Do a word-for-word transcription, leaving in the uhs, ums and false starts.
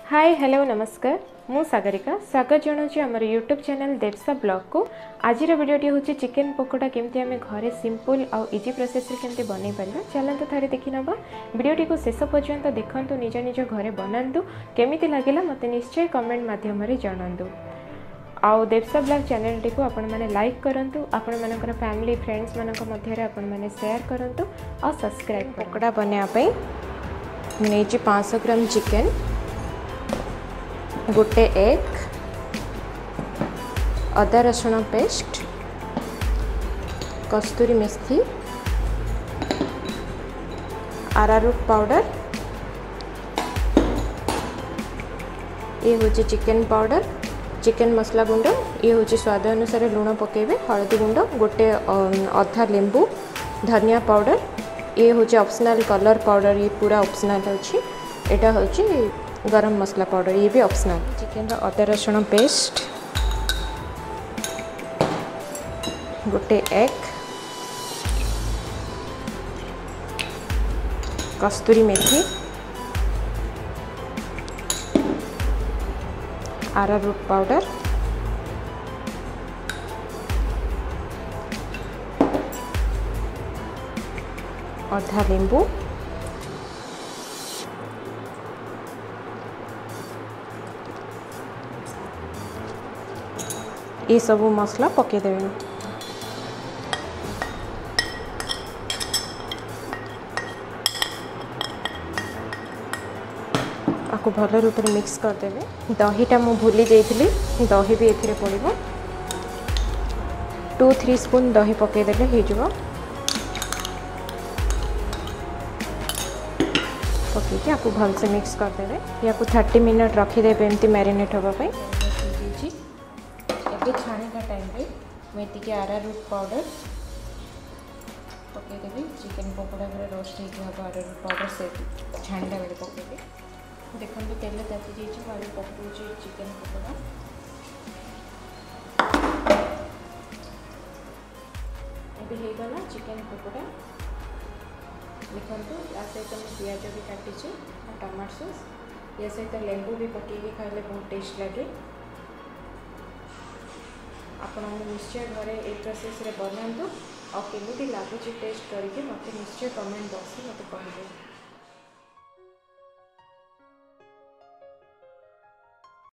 Hi hello नमस्कार मु सागरिका स्वागत जनाऊँ आम यूट्यूब चैनल देवसा ब्लॉग को। आज वीडियोटी हूँ चिकेन पकोड़ा केमती आम घरे सिंपल आउ इजी प्रोसेस रे केमती बनै पारिबा। चलतु थे देखि नबा वीडियोटी को शेष पर्यंत देखंतु, निज निज घरे बनातु, केमिति लागिला मते निश्चय कमेंट माध्यम रे जणांतु। आउ देवसा ब्लॉग चैनल टी को आपण माने लाइक करंतु, आपण मानकर फैमिली फ्रेंड्स मानक मध्य रे आपण माने शेयर करंतु और सब्सक्राइब। पकोड़ा बनेया पई नेची पाँच सौ ग्राम चिकेन, गोटे एग, अदा रसुण पेस्ट, कस्तूरी मेथी, अरारोट पाउडर, ये हूँ चिकेन पाउडर, चिकेन मसला गुंड, ये हूँ स्वाद अनुसार लुण पकेबे, हल्दी गुंड, गोटे अधा लेंबू, धनिया पाउडर, ये हूँ ऑप्शनल कलर पाउडर, ये पूरा ऑप्शनल अच्छी। एटा हूँ गरम मसला पाउडर, ये भी ऑप्शनल। चिकेन रो अदा रसुण पेस्ट, गोटे एग, कस्तूरी मेथी, अरारोट पाउडर, अधा लेंबू, ये सब मसला पकेदेवे। आपको भल रूप में मिक्स करदेवे। दहीटा मु भूली जाइली, दही भी एथिरे पड़िबो। टू थ्री स्पून दही पकेदेले हो पकईकि आपको भल से मिक्स करदेवे। या थर्टी मिनट रखीदेवे एमती मैरिनेट होगापी। छाणी का टाइम पे मेथी के अरारोट पाउडर पकईदेवी। चिकेन पकोड़ा पूरा रोस्ट हो अरारोट पाउडर से छाणीला बेले पकईदे। देखो तेल ताती जाइए, पकाऊँ चिकेन पकोड़ा। ये होगला चिकेन पकोड़ा। देखो या सहित मैं पियाज भी काटी, टमाटो सॉस, या सहित लेंबू भी पकईकि खाइले बहुत टेस्ट लगे। आपण निश्चय घरे ए प्रोसेस रे बनातु और केमिति लागुची टेस्ट करके मत निश्चय कमेंट बॉक्स में मत कहबे।